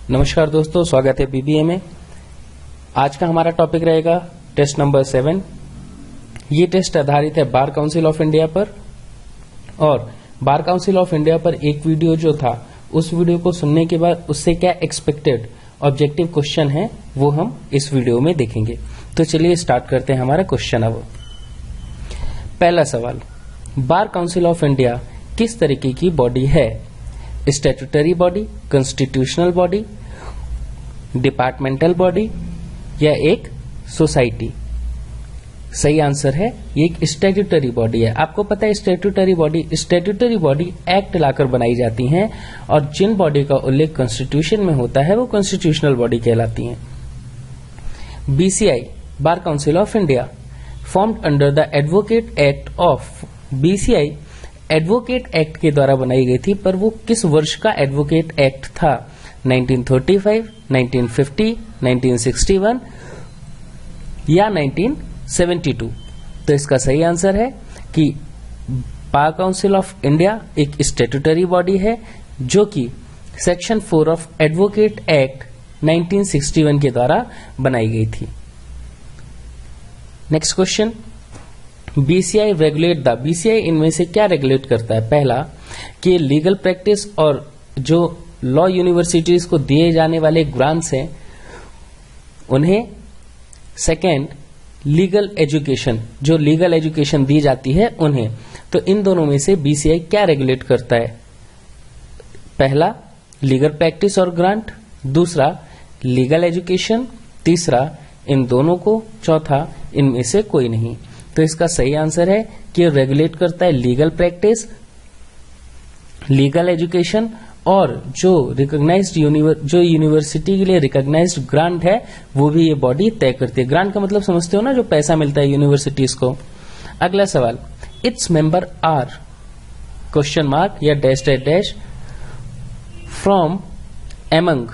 नमस्कार दोस्तों, स्वागत है बीबीए में। आज का हमारा टॉपिक रहेगा टेस्ट नंबर 7। ये टेस्ट आधारित है बार काउंसिल ऑफ इंडिया पर, और बार काउंसिल ऑफ इंडिया पर एक वीडियो जो था, उस वीडियो को सुनने के बाद उससे क्या एक्सपेक्टेड ऑब्जेक्टिव क्वेश्चन है वो हम इस वीडियो में देखेंगे। तो चलिए स्टार्ट करते हैं हमारा क्वेश्चन। अब पहला सवाल, बार काउंसिल ऑफ इंडिया किस तरीके की बॉडी है? Statutory body, constitutional body, departmental body या एक सोसाइटी? सही आंसर है ये एक स्टैट्यूटरी बॉडी है। आपको पता है स्टैट्यूटरी बॉडी एक्ट लाकर बनाई जाती हैं, और जिन बॉडी का उल्लेख कॉन्स्टिट्यूशन में होता है वो कॉन्स्टिट्यूशनल बॉडी कहलाती हैं। BCI, bar council of India, formed under the advocate act of. BCI advocate act के द्वारा बनाई गई थी, पर वो किस वर्ष का एडवोकेट एक्ट था? 1935, 1950, 1961 या 1972? तो इसका सही आंसर है कि बार काउंसिल ऑफ इंडिया एक स्टैट्यूटरी बॉडी है जो कि सेक्शन 4 ऑफ एडवोकेट एक्ट 1961 के द्वारा बनाई गई थी। Next question, BCI regulate the. BCI इनमें से क्या रेगुलेट करता है? पहला कि लीगल प्रैक्टिस और जो लॉ यूनिवर्सिटीज को दिए जाने वाले ग्रांट्स हैं उन्हें। सेकेंड, लीगल एजुकेशन, जो लीगल एजुकेशन दी जाती है उन्हें। तो इन दोनों में से बीसीआई क्या रेगुलेट करता है? पहला लीगल प्रैक्टिस और ग्रांट, दूसरा लीगल एजुकेशन, तीसरा इन दोनों को, चौथा इनमें से कोई नहीं। तो इसका सही आंसर है कि रेगुलेट करता है लीगल प्रैक्टिस, लीगल एजुकेशन और जो रिकॉग्नाइज्ड जो यूनिवर्सिटी के लिए रिकॉग्नाइज्ड ग्रांट है वो भी ये बॉडी तय करती है। ग्रांट का मतलब समझते हो ना, जो पैसा मिलता है यूनिवर्सिटीज को। अगला सवाल, its member are question mark या dash dash dash from among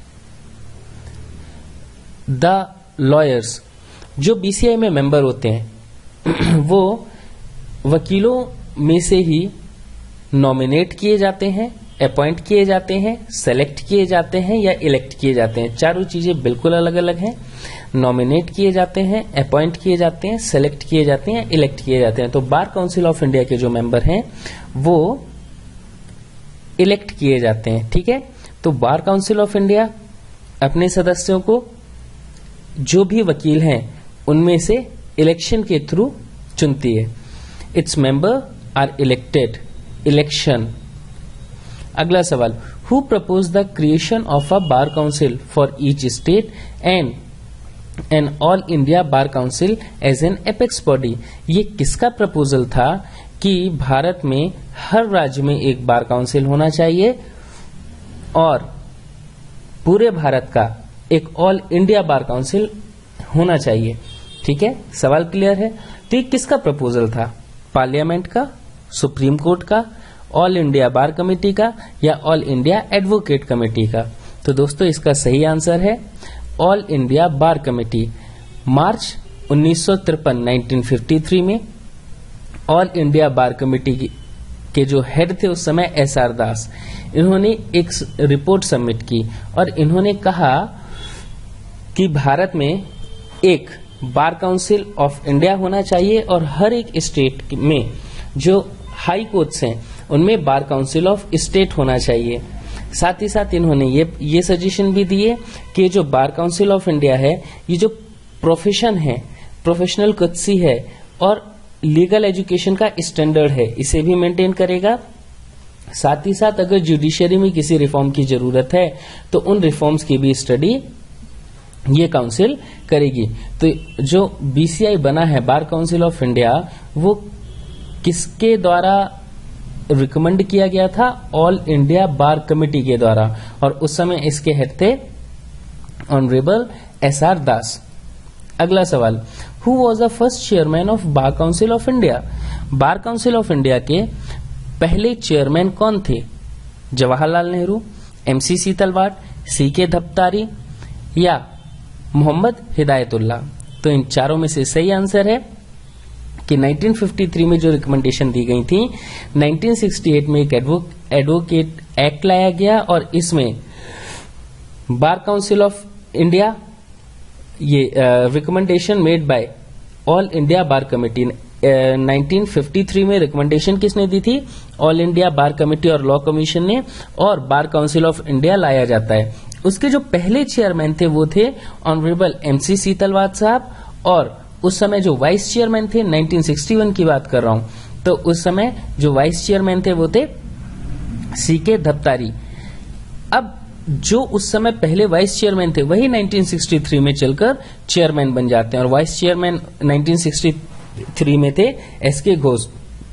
the lawyers. जो बीसीआई में मेंबर होते हैं वो वकीलों में से ही नॉमिनेट किए जाते हैं, अपॉइंट किए जाते हैं, सेलेक्ट किए जाते हैं या इलेक्ट किए जाते हैं। चारों चीजें बिल्कुल अलग अलग हैं। नॉमिनेट किए जाते हैं, अपॉइंट किए जाते हैं, सेलेक्ट किए जाते हैं, इलेक्ट किए जाते हैं। तो बार काउंसिल ऑफ इंडिया के जो मेंबर हैं वो इलेक्ट किए जाते हैं। ठीक है, तो बार काउंसिल ऑफ इंडिया अपने सदस्यों को, जो भी वकील हैं उनमें से इलेक्शन के थ्रू चुनती है। Its member are elected, election. अगला सवाल, who propose the creation of a bar council for each state and an all India bar council as an apex body? ये किसका प्रपोजल था कि भारत में हर राज्य में एक बार काउंसिल होना चाहिए और पूरे भारत का एक ऑल इंडिया बार काउंसिल होना चाहिए? ठीक है, सवाल क्लियर है। तो ये किसका प्रपोजल था? पार्लियामेंट का, सुप्रीम कोर्ट का, ऑल इंडिया बार कमेटी का या ऑल इंडिया एडवोकेट कमेटी का? तो दोस्तों इसका सही आंसर है all India bar committee. March 1953 में ऑल इंडिया बार कमेटी के जो हेड थे उस समय SR दास, इन्होंने एक रिपोर्ट सबमिट की और इन्होंने कहा कि भारत में एक बार काउंसिल ऑफ इंडिया होना चाहिए और हर एक स्टेट में जो हाई कोर्ट्स हैं उनमें बार काउंसिल ऑफ स्टेट होना चाहिए। साथ ही साथ इन्होंने ये सजेशन भी दिए कि जो बार काउंसिल ऑफ इंडिया है, ये जो प्रोफेशन है, प्रोफेशनल कुत्सी है और लीगल एजुकेशन का स्टैंडर्ड है, इसे भी मेंटेन करेगा। साथ ही साथ अगर जुडिशरी में किसी रिफॉर्म की जरूरत है तो उन रिफॉर्म्स की भी स्टडी ये काउंसिल करेगी। तो जो बीसीआई बना है बार काउंसिल ऑफ इंडिया, वो किसके द्वारा रिकमेंड किया गया था? ऑल इंडिया बार कमेटी के द्वारा, और उस समय इसके हेड थे ऑनरेबल SR दास। अगला सवाल, who was the first chairman of bar council of India? Bar council of India के पहले चेयरमैन कौन थे? जवाहरलाल नेहरू, MC सीतलवाड़, CK धपतारी या मोहम्मद हिदायतुल्लाह? तो इन चारों में से सही आंसर है कि 1953 में जो रिकमेंडेशन दी गई थी, 1968 में एक एडवोकेट एक्ट लाया गया और इसमें बार काउंसिल ऑफ इंडिया, ये recommendation made by all India bar committee. 1953 में रिकमेंडेशन किसने दी थी? ऑल इंडिया बार कमेटी और लॉ कमीशन ने, और बार काउंसिल ऑफ इंडिया लाया जाता है। उसके जो पहले चेयरमैन थे वो थे ऑनरेबल MC सीतलवाद साहब, और उस समय जो वाइस चेयरमैन थे, 1961 की बात कर रहा हूं, तो उस समय जो वाइस चेयरमैन थे वो थे CK धपतारी। अब जो उस समय पहले वाइस चेयरमैन थे वही 1963 में चलकर चेयरमैन बन जाते हैं, और वाइस चेयरमैन 1963 में थे SK घोष।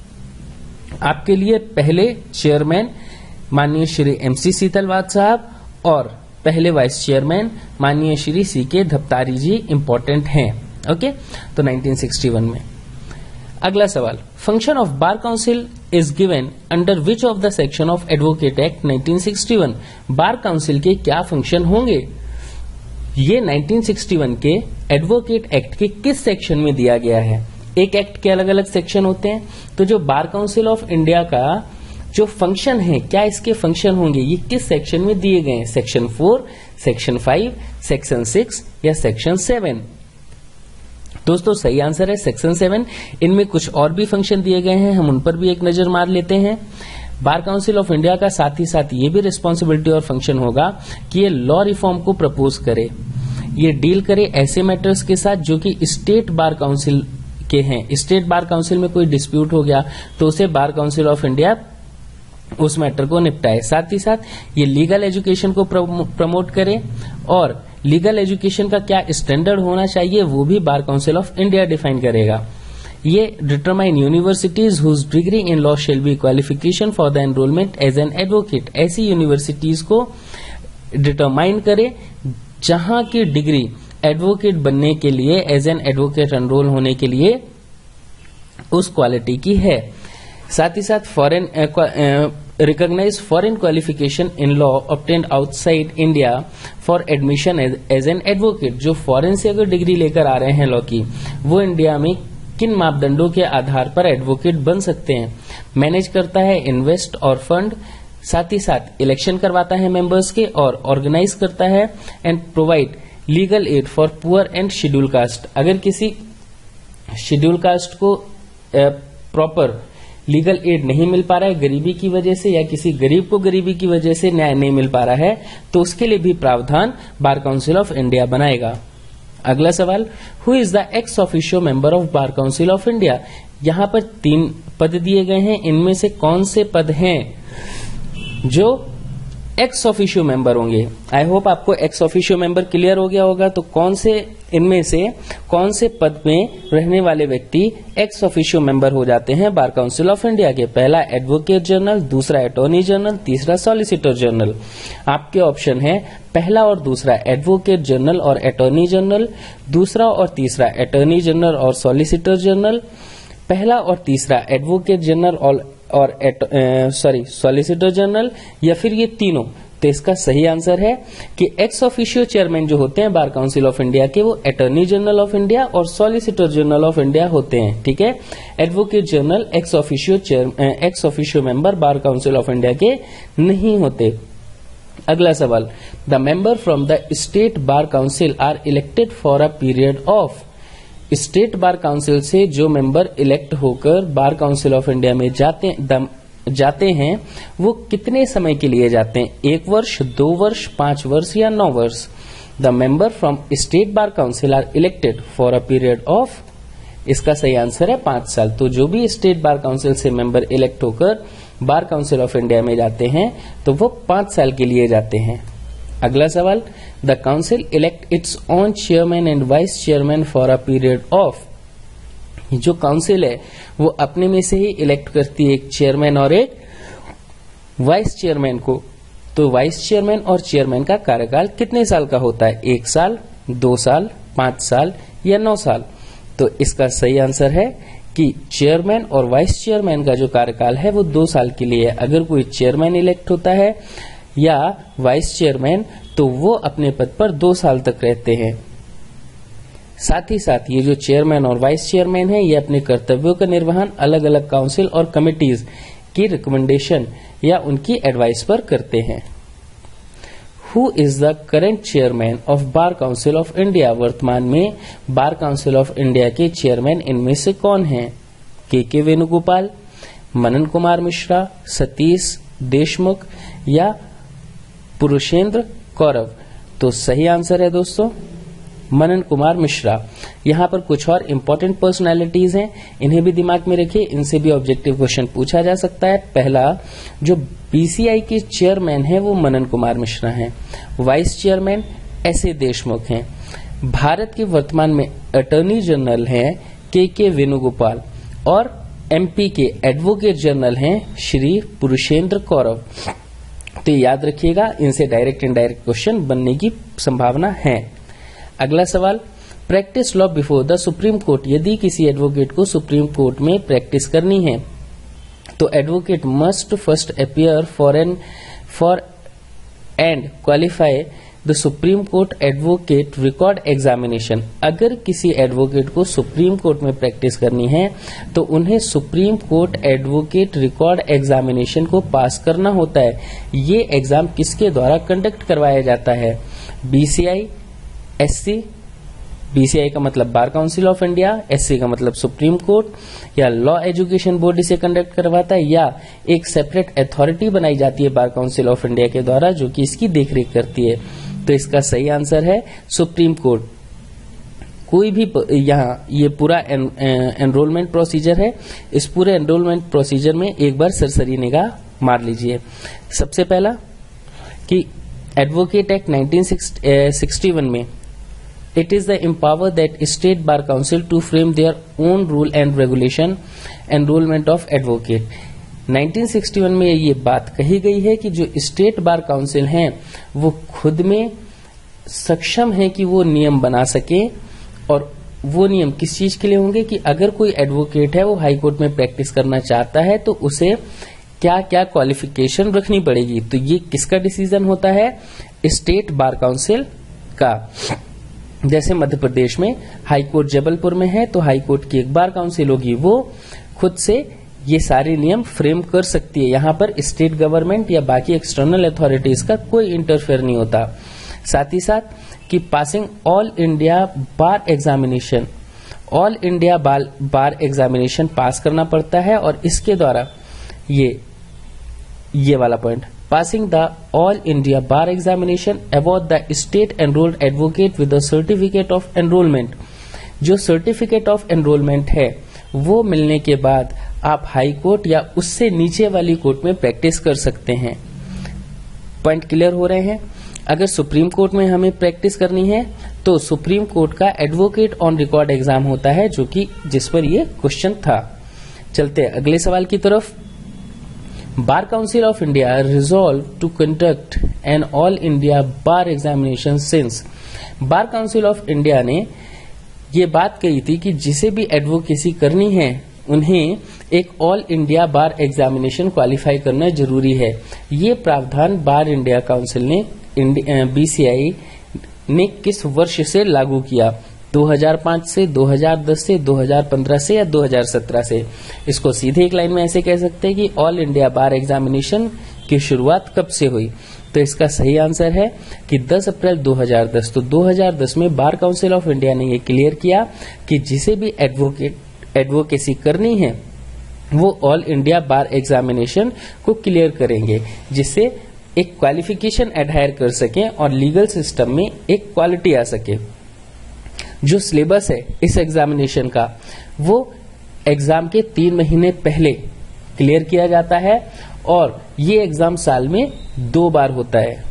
आपके लिए पहले चेयरमैन माननीय श्री MC सीतलवाद साहब और पहले वाइस चेयरमैन माननीय श्री CK धपतारी जी इंपॉर्टेंट हैं। ओके, तो 1961 में। अगला सवाल, function of bar council is given under which of the section of advocate act 1961। Bar council के क्या फंक्शन होंगे? ये 1961 के एडवोकेट एक्ट के किस सेक्शन में दिया गया है? एक एक्ट के अलग अलग सेक्शन होते हैं, तो जो बार काउंसिल ऑफ इंडिया का जो फंक्शन है, क्या इसके फंक्शन होंगे, ये किस सेक्शन में दिए गए हैं? सेक्शन 4, सेक्शन 5, सेक्शन 6 या सेक्शन 7? दोस्तों सही आंसर है सेक्शन 7। इनमें कुछ और भी फंक्शन दिए गए हैं, हम उन पर भी एक नजर मार लेते हैं। बार काउंसिल ऑफ इंडिया का साथ ही साथ ये भी रिस्पॉन्सिबिलिटी और फंक्शन होगा कि ये लॉ रिफॉर्म को प्रपोज करे, ये डील करे ऐसे मैटर्स के साथ जो कि स्टेट बार काउंसिल के हैं। स्टेट बार काउंसिल में कोई डिस्प्यूट हो गया तो उसे बार काउंसिल ऑफ इंडिया उस मैटर को निपटाए। साथ ही साथ ये लीगल एजुकेशन को प्रमोट करे, और लीगल एजुकेशन का क्या स्टैंडर्ड होना चाहिए वो भी bar council of India define करेगा। ये determine universities whose degree in law shall be qualification for the enrollment as an advocate. ऐसी यूनिवर्सिटीज को डिटरमाइन करे जहां की डिग्री एडवोकेट बनने के लिए, एज एन एडवोकेट एनरोल होने के लिए उस क्वालिटी की है। साथ ही साथ foreign recognize foreign qualification in law obtained outside India for admission as an advocate। जो फॉरेन से अगर डिग्री लेकर आ रहे हैं लॉ की, वो इंडिया में किन मापदंडों के आधार पर एडवोकेट बन सकते हैं? मैनेज करता है इन्वेस्ट और फंड, साथ ही साथ इलेक्शन करवाता है मेंबर्स के, और ऑर्गेनाइज करता है and provide legal aid for poor and schedule caste. अगर किसी शेड्यूल कास्ट को प्रॉपर लीगल एड नहीं मिल पा रहा है गरीबी की वजह से, या किसी गरीब को गरीबी की वजह से न्याय नहीं मिल पा रहा है, तो उसके लिए भी प्रावधान बार काउंसिल ऑफ इंडिया बनाएगा। अगला सवाल, who is the ex officio member of bar council of India. यहां पर 3 पद दिए गए हैं, इनमें से कौन से पद हैं जो एक्स ऑफिशियो मेंबर होंगे? आई होप आपको एक्स ऑफिशियो मेंबर क्लियर हो गया होगा। तो कौन से इनमें से कौन से पद में रहने वाले व्यक्ति एक्स ऑफिशियो मेंबर हो जाते हैं बार काउंसिल ऑफ इंडिया के? पहला एडवोकेट जनरल, दूसरा अटॉर्नी जनरल, तीसरा सॉलिसिटर जनरल। आपके ऑप्शन है पहला और दूसरा एडवोकेट जनरल और अटॉर्नी जनरल, दूसरा और तीसरा अटॉर्नी जनरल और सॉलिसिटर जनरल, पहला और तीसरा एडवोकेट जनरल और सॉलिसिटर जनरल, या फिर ये तीनों। तो इसका सही आंसर है कि एक्स ऑफिशियो चेयरमैन जो होते हैं बार काउंसिल ऑफ इंडिया के, वो अटॉर्नी जनरल ऑफ इंडिया और सॉलिसिटर जनरल ऑफ इंडिया होते हैं। ठीक है, advocate general ex officio member bar council of India के नहीं होते। अगला सवाल, the member from the state bar council are elected for a period of. State bar council से जो मेंबर इलेक्ट होकर बार काउंसिल ऑफ इंडिया में जाते हैं वो कितने समय के लिए जाते हैं? 1 वर्ष, 2 वर्ष, 5 वर्ष या 9 वर्ष? The member from state bar council are elected for a period of, इसका सही आंसर है 5 साल। तो जो भी स्टेट बार काउंसिल से मेंबर इलेक्ट होकर बार काउंसिल ऑफ इंडिया में जाते हैं तो वो 5 साल के लिए जाते हैं। अगला सवाल, the council elect its own chairman and vice chairman for a period of. जो काउंसिल है वो अपने में से ही इलेक्ट करती है एक चेयरमैन और एक वाइस चेयरमैन को। तो वाइस चेयरमैन और चेयरमैन का कार्यकाल कितने साल का होता है? 1 साल, 2 साल, 5 साल या 9 साल? तो इसका सही आंसर है कि चेयरमैन और वाइस चेयरमैन का जो कार्यकाल है वो 2 साल के लिए है। अगर कोई चेयरमैन इलेक्ट होता है या वाइस चेयरमैन तो वो अपने पद पर 2 साल तक रहते हैं। साथ ही साथ ये जो चेयरमैन और वाइस चेयरमैन है ये अपने कर्तव्यों का निर्वहन अलग अलग काउंसिल और कमिटीज की रिकमेंडेशन या उनकी एडवाइस पर करते हैं। Who is the current chairman of bar council of India, वर्तमान में बार काउंसिल ऑफ इंडिया के चेयरमैन इनमें से कौन हैं? के वेणुगोपाल, मनन कुमार मिश्रा, सतीश देशमुख या पुरुषेंद्र कौरव? तो सही आंसर है दोस्तों मनन कुमार मिश्रा। यहाँ पर कुछ और इंपॉर्टेंट पर्सनालिटीज हैं, इन्हें भी दिमाग में रखिए, इनसे भी ऑब्जेक्टिव क्वेश्चन पूछा जा सकता है। पहला, जो बीसीआई के चेयरमैन हैं वो मनन कुमार मिश्रा हैं। Vice chairman एस.ए. देशमुख हैं। भारत के वर्तमान में अटॉर्नी जनरल हैं के वेणुगोपाल और एमपी के एडवोकेट जनरल हैं श्री पुरुषेंद्र कौरव। तो याद रखिएगा, इनसे डायरेक्ट इनडायरेक्ट क्वेश्चन बनने की संभावना है। अगला सवाल, practice law before the supreme court. यदि किसी एडवोकेट को सुप्रीम कोर्ट में प्रैक्टिस करनी है तो advocate must first appear for and qualify the supreme court advocate record examination. अगर किसी एडवोकेट को सुप्रीम कोर्ट में प्रैक्टिस करनी है तो उन्हें supreme court advocate record examination को पास करना होता है। ये एग्जाम किसके द्वारा कंडक्ट करवाया जाता है? बीसीआई, एससी, बीसीआई का मतलब bar council of India, SC का मतलब सुप्रीम कोर्ट, या लॉ एजुकेशन बोर्ड इसे कंडक्ट करवाता है, या एक सेपरेट अथॉरिटी बनाई जाती है बार काउंसिल ऑफ इंडिया के द्वारा जो कि इसकी देखरेख करती है। तो इसका सही आंसर है सुप्रीम कोर्ट। कोई भी यहाँ ये पूरा एनरोलमेंट प्रोसीजर है, इस पूरे एनरोलमेंट प्रोसीजर में एक बार सरसरी निगाह मार लीजिए। सबसे पहला कि एडवोकेट एक्ट 1961 में it is the empower that state bar council to frame their own rule and regulation enrollment of advocate। 1961 में ये बात कही गई है कि जो स्टेट बार काउंसिल हैं वो खुद में सक्षम है कि वो नियम बना सके, और वो नियम किस चीज के लिए होंगे कि अगर कोई एडवोकेट है वो हाई कोर्ट में प्रैक्टिस करना चाहता है तो उसे क्या क्या क्वालिफिकेशन रखनी पड़ेगी। तो ये किसका डिसीजन होता है? स्टेट बार काउंसिल का। जैसे मध्य प्रदेश में हाई कोर्ट जबलपुर में है तो हाई कोर्ट की एक बार काउंसिल होगी, वो खुद से ये सारे नियम फ्रेम कर सकती है। यहाँ पर स्टेट गवर्नमेंट या बाकी एक्सटर्नल अथॉरिटीज का कोई इंटरफेयर नहीं होता। साथ ही साथ कि passing all India bar examination, all India bar examination pass करना पड़ता है, और इसके द्वारा ये वाला point, passing the all India bar examination award the state enrolled advocate with the certificate of enrollment। जो सर्टिफिकेट ऑफ एनरोलमेंट है वो मिलने के बाद आप हाई कोर्ट या उससे नीचे वाली कोर्ट में प्रैक्टिस कर सकते हैं। पॉइंट क्लियर हो रहे हैं? अगर सुप्रीम कोर्ट में हमें प्रैक्टिस करनी है तो सुप्रीम कोर्ट का एडवोकेट ऑन रिकॉर्ड एग्जाम होता है, जो कि जिस पर ये क्वेश्चन था। चलते हैं अगले सवाल की तरफ। Bar council of India resolve to conduct an all India bar examination since. Bar council of India ने ये बात कही थी कि जिसे भी एडवोकेसी करनी है उन्हें एक all India bar examination qualify करना जरूरी है। ये प्रावधान बार इंडिया काउंसिल ने बीसीआई ने किस वर्ष से लागू किया? 2005 से, 2010 से, 2015 से या 2017 से? इसको सीधे एक लाइन में ऐसे कह सकते हैं कि ऑल इंडिया बार एग्जामिनेशन की शुरुआत कब से हुई? तो इसका सही आंसर है कि 10 अप्रैल 2010। तो 2010 में बार काउंसिल ऑफ इंडिया ने ये क्लियर किया कि जिसे भी एडवोकेसी करनी है वो ऑल इंडिया बार एग्जामिनेशन को क्लियर करेंगे, जिससे एक क्वालिफिकेशन एडहायर कर सकें और लीगल सिस्टम में एक क्वालिटी आ सके। जो सिलेबस है इस एग्जामिनेशन का वो एग्जाम के 3 महीने पहले क्लियर किया जाता है, और ये एग्जाम साल में 2 बार होता है।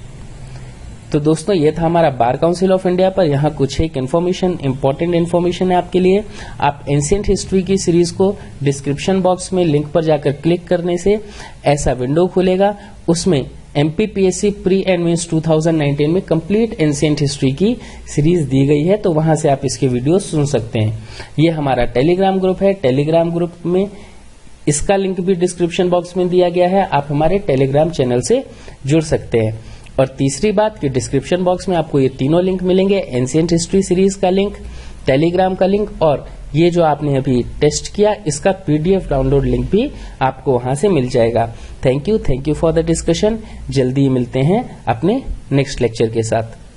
तो दोस्तों ये था हमारा बार काउंसिल ऑफ इंडिया पर। यहाँ कुछ एक इन्फॉर्मेशन, इंपॉर्टेंट इन्फॉर्मेशन है आपके लिए। आप एंशिएंट हिस्ट्री की सीरीज को डिस्क्रिप्शन बॉक्स में लिंक पर जाकर क्लिक करने से ऐसा विंडो खुलेगा, उसमें एमपीपीएससी प्री एंड मेंस 2019 में कंप्लीट एंशिएंट हिस्ट्री की सीरीज दी गई है, तो वहां से आप इसके वीडियो सुन सकते हैं। ये हमारा टेलीग्राम ग्रुप है, टेलीग्राम ग्रुप में इसका लिंक भी डिस्क्रिप्शन बॉक्स में दिया गया है, आप हमारे टेलीग्राम चैनल से जुड़ सकते हैं। और तीसरी बात कि डिस्क्रिप्शन बॉक्स में आपको ये तीनों लिंक मिलेंगे, एंशिएंट हिस्ट्री सीरीज का लिंक, टेलीग्राम का लिंक और ये जो आपने अभी टेस्ट किया इसका PDF डाउनलोड लिंक भी आपको वहां से मिल जाएगा। Thank you for the discussion. जल्दी मिलते हैं अपने नेक्स्ट लेक्चर के साथ।